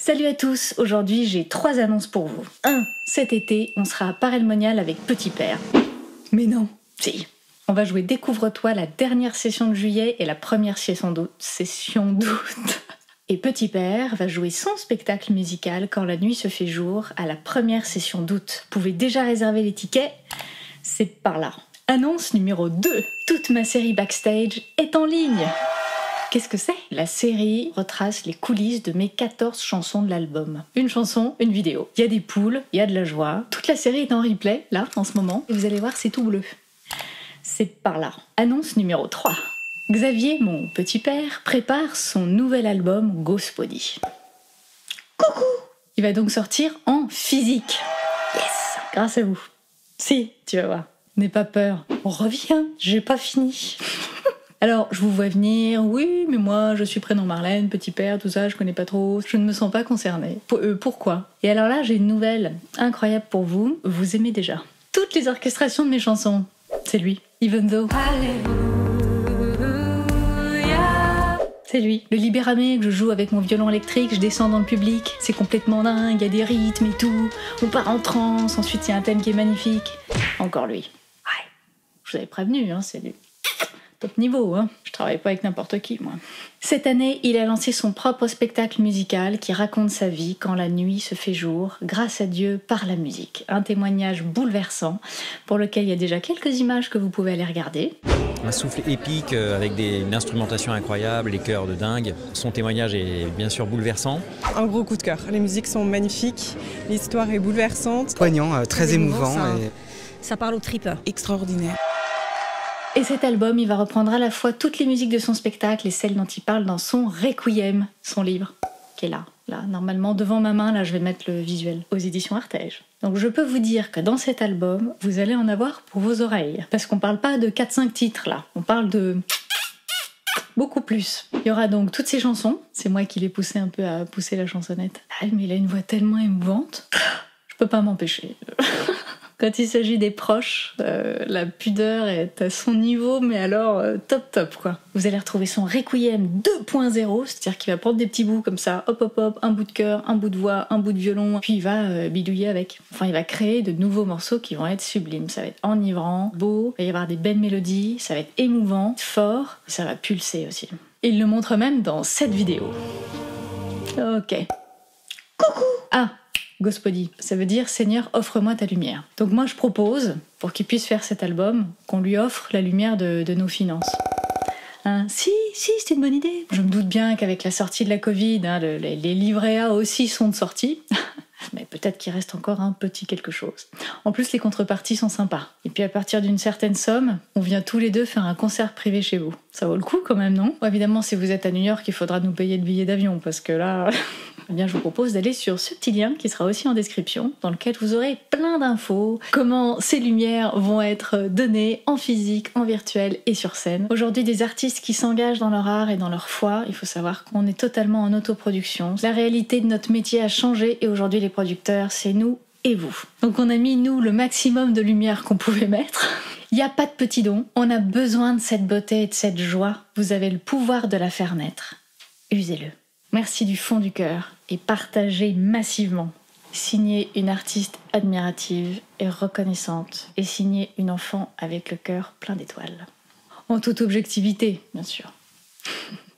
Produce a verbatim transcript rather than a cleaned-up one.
Salut à tous, aujourd'hui j'ai trois annonces pour vous. un. Cet été, on sera à Parelmonial avec Petit Père. Mais non, si. On va jouer Découvre-toi la dernière session de juillet et la première session d'août. Session d'août. Et Petit Père va jouer son spectacle musical Quand la nuit se fait jour à la première session d'août. Vous pouvez déjà réserver les tickets, c'est par là. Annonce numéro deux. Toute ma série Backstage est en ligne. Qu'est-ce que c'est ? La série retrace les coulisses de mes quatorze chansons de l'album. Une chanson, une vidéo. Il y a des poules, il y a de la joie. Toute la série est en replay, là, en ce moment. Et vous allez voir, c'est tout bleu. C'est par là. Annonce numéro trois. Xavier, mon petit père, prépare son nouvel album Gospody. Coucou ! Il va donc sortir en physique. Yes ! Grâce à vous. Si, tu vas voir. N'aie pas peur. On revient, j'ai pas fini. Alors, je vous vois venir, oui, mais moi, je suis prénom Marlène, petit père, tout ça, je connais pas trop, je ne me sens pas concernée. Pour, euh, pourquoi ? Et alors là, j'ai une nouvelle incroyable pour vous, vous aimez déjà. Toutes les orchestrations de mes chansons, c'est lui, Even Though. Alléluia. C'est lui. Le Libéramé que je joue avec mon violon électrique, je descends dans le public, c'est complètement dingue, il y a des rythmes et tout, on part en transe, ensuite il y a un thème qui est magnifique. Encore lui. Ouais, je vous avais prévenu, hein, c'est lui. Top niveau, hein. Je travaille pas avec n'importe qui, moi. Cette année, il a lancé son propre spectacle musical qui raconte sa vie quand la nuit se fait jour, grâce à Dieu, par la musique. Un témoignage bouleversant, pour lequel il y a déjà quelques images que vous pouvez aller regarder. Un souffle épique avec des, une instrumentation incroyable, les chœurs de dingue. Son témoignage est bien sûr bouleversant. Un gros coup de cœur. Les musiques sont magnifiques, l'histoire est bouleversante. Poignant, euh, très émouvant. Ça, et... ça parle aux tripes. Extraordinaire. Et cet album, il va reprendre à la fois toutes les musiques de son spectacle et celles dont il parle dans son Requiem, son livre, qui est là. Là, normalement, devant ma main, là, je vais mettre le visuel, aux éditions Artege. Donc je peux vous dire que dans cet album, vous allez en avoir pour vos oreilles. Parce qu'on parle pas de quatre cinq titres, là. On parle de... beaucoup plus. Il y aura donc toutes ces chansons. C'est moi qui l'ai poussé un peu à pousser la chansonnette. Ah, mais il a une voix tellement émouvante. Je peux pas m'empêcher. Quand il s'agit des proches, euh, la pudeur est à son niveau, mais alors euh, top top quoi. Vous allez retrouver son Requiem deux point zéro, c'est-à-dire qu'il va prendre des petits bouts comme ça, hop hop hop, un bout de chœur, un bout de voix, un bout de violon, puis il va euh, bidouiller avec. Enfin, il va créer de nouveaux morceaux qui vont être sublimes. Ça va être enivrant, beau, il va y avoir des belles mélodies, ça va être émouvant, fort, et ça va pulser aussi. Et il le montre même dans cette vidéo. Ok. Coucou. Ah. Gospody, ça veut dire Seigneur, offre-moi ta lumière. Donc moi je propose, pour qu'il puisse faire cet album, qu'on lui offre la lumière de, de nos finances. Hein, si, si, c'est une bonne idée. Je me doute bien qu'avec la sortie de la Covid, hein, le, les, les livrets A aussi sont de sortie. Mais peut-être qu'il reste encore un petit quelque chose. En plus, les contreparties sont sympas. Et puis à partir d'une certaine somme, on vient tous les deux faire un concert privé chez vous. Ça vaut le coup quand même, non ? Bon, évidemment, si vous êtes à New York, il faudra nous payer le billet d'avion, parce que là... Eh bien, je vous propose d'aller sur ce petit lien qui sera aussi en description, dans lequel vous aurez plein d'infos, comment ces lumières vont être données en physique, en virtuel et sur scène. Aujourd'hui, des artistes qui s'engagent dans leur art et dans leur foi, il faut savoir qu'on est totalement en autoproduction. La réalité de notre métier a changé et aujourd'hui, les producteurs, c'est nous et vous. Donc on a mis, nous, le maximum de lumière qu'on pouvait mettre. Il n'y a pas de petits dons, on a besoin de cette beauté et de cette joie. Vous avez le pouvoir de la faire naître. Usez-le. Merci du fond du cœur et partagez massivement. Signez une artiste admirative et reconnaissante et signez une enfant avec le cœur plein d'étoiles. En toute objectivité, bien sûr.